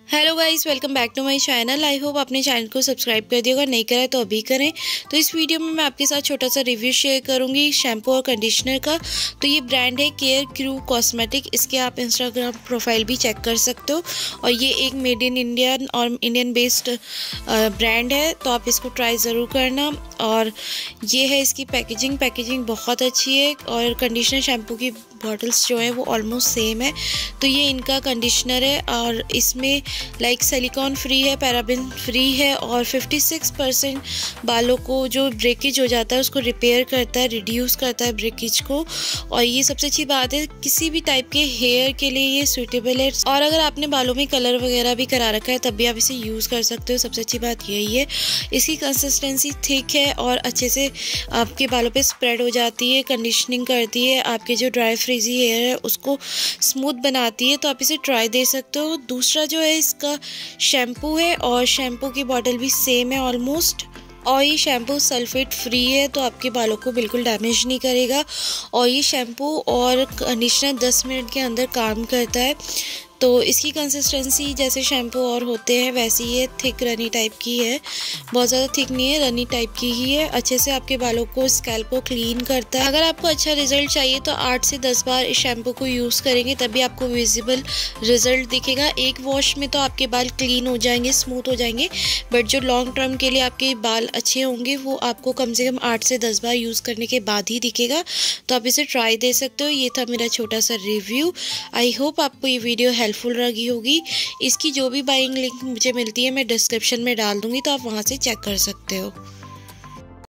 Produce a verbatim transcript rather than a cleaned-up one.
Hello guys, welcome back to my channel. I hope अपने channel को subscribe कर दिया, अगर नहीं करा है तो अभी करें। तो इस वीडियो में मैं आपके साथ छोटा सा रिव्यू शेयर करूंगी शैम्पू और कंडीशनर का। तो ये ब्रांड है केयर क्रू कॉस्मेटिक। इसके आप इंस्टाग्राम प्रोफाइल भी चेक कर सकते हो और ये एक मेड इन इंडिया और इंडियन बेस्ड ब्रांड है, तो आप इसको ट्राई ज़रूर करना। और ये है इसकी पैकेजिंग पैकेजिंग बहुत अच्छी है और कंडीशनर शैम्पू की बॉटल्स जो है वो ऑलमोस्ट सेम है। तो ये इनका कंडीशनर है और इसमें लाइक सिलिकॉन फ्री है, पैराबिन फ्री है और छप्पन परसेंट बालों को जो ब्रेकेज हो जाता है उसको रिपेयर करता है, रिड्यूस करता है ब्रेकेज को। और ये सबसे अच्छी बात है, किसी भी टाइप के हेयर के लिए ये सूटेबल है। और अगर आपने बालों में कलर वगैरह भी करा रखा है तब भी आप इसे यूज़ कर सकते हो। सबसे अच्छी बात यही है, इसकी कंसिस्टेंसी थिक है और अच्छे से आपके बालों पे स्प्रेड हो जाती है, कंडीशनिंग करती है, आपके जो ड्राई फ्रीजी हेयर है उसको स्मूथ बनाती है। तो आप इसे ट्राई दे सकते हो। दूसरा जो है इसका शैम्पू है और शैम्पू की बॉटल भी सेम है ऑलमोस्ट। और ये शैम्पू सल्फेट फ्री है तो आपके बालों को बिल्कुल डैमेज नहीं करेगा। और ये शैम्पू और कंडीशनर दस मिनट के अंदर काम करता है। तो इसकी कंसिस्टेंसी जैसे शैम्पू और होते हैं वैसी ये थिक रनी टाइप की है, बहुत ज़्यादा थिक नहीं है, रनी टाइप की ही है। अच्छे से आपके बालों को, स्कैल्प को क्लीन करता है। अगर आपको अच्छा रिजल्ट चाहिए तो आठ से दस बार इस शैम्पू को यूज़ करेंगे तभी आपको विजिबल रिजल्ट दिखेगा। एक वॉश में तो आपके बाल क्लीन हो जाएंगे, स्मूथ हो जाएंगे, बट जो लॉन्ग टर्म के लिए आपके बाल अच्छे होंगे वो आपको कम से कम आठ से दस बार यूज़ करने के बाद ही दिखेगा। तो आप इसे ट्राई दे सकते हो। ये था मेरा छोटा सा रिव्यू। आई होप आपको ये वीडियो हेल्पफुल लगी होगी। इसकी जो भी बाइंग लिंक मुझे मिलती है मैं डिस्क्रिप्शन में डाल दूंगी, तो आप वहां से चेक कर सकते हो।